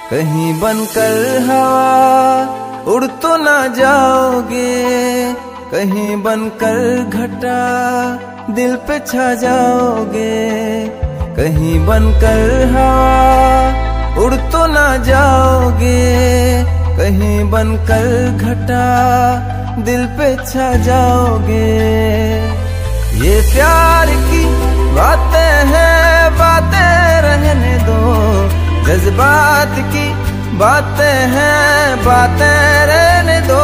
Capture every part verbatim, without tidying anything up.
कहीं बनकर हवा उड़ तो ना जाओगे, कहीं बनकर घटा दिल पे छा जाओगे। कहीं बनकर हवा उड़ तो ना जाओगे, कहीं बनकर घटा दिल पे छा जाओगे। ये प्यार की बातें हैं, बातें रहने दो, जज्बात की बातें हैं, बातें रहने दो।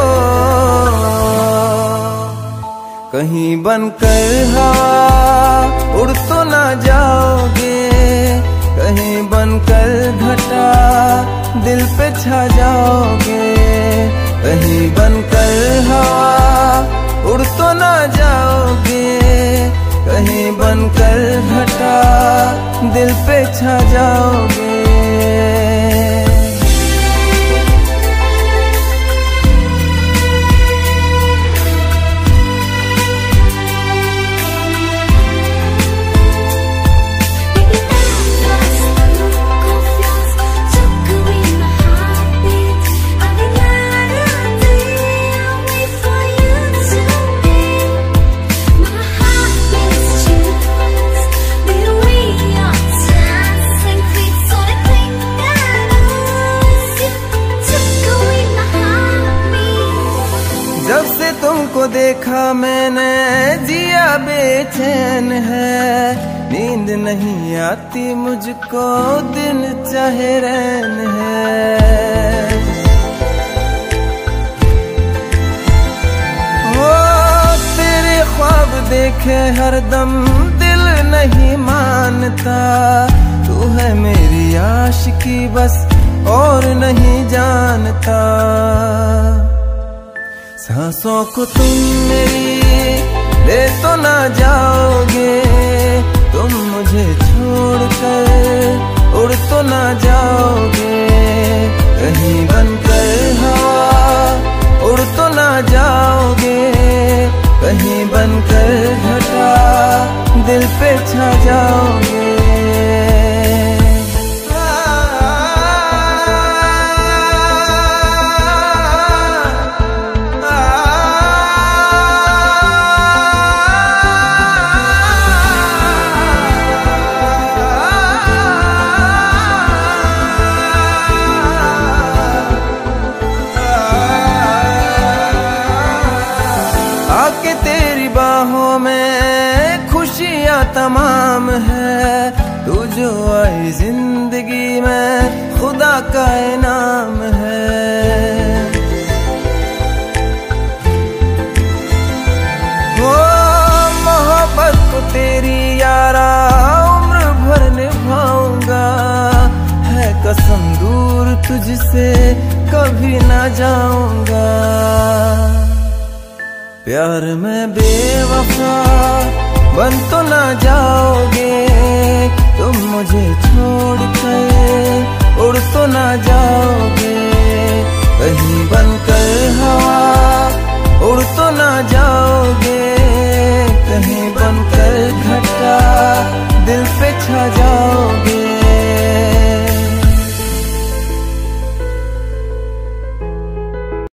कहीं बनकर हवा उड़ तो ना जाओगे, कहीं बनकर घटा दिल पे छा जाओगे। कहीं बनकर हवा उड़ तो ना जाओगे, कहीं बनकर घटा दिल पे छा जाओगे। जब से तुमको देखा मैंने जिया बेचैन है, नींद नहीं आती मुझको दिन चाहे रैन है। ओ तेरे ख्वाब देखे हरदम दिल नहीं मानता, तू है मेरी आशिकी बस और नहीं जानता। सांसों को तुम मेरी ले तो ना जाओगे, तुम मुझे छोड़कर उड़ तो ना जाओगे। कहीं बनकर हवा उड़ तो ना जाओगे, कहीं बनकर घटा दिल पे छा जाओगे। आके तेरी बाहों में खुशियाँ तमाम है, तू जो आई जिंदगी में खुदा का इनाम है। वो मोहब्बत को तेरी यारा उम्र भर निभाऊंगा, है कसम दूर तुझसे कभी ना जाऊंगा। प्यार में बेवफा बन तो ना जाओगे, तुम मुझे छोड़ कर उड़ तो ना जाओगे। कहीं बनकर हवा उड़ तो ना जाओगे, कहीं बनकर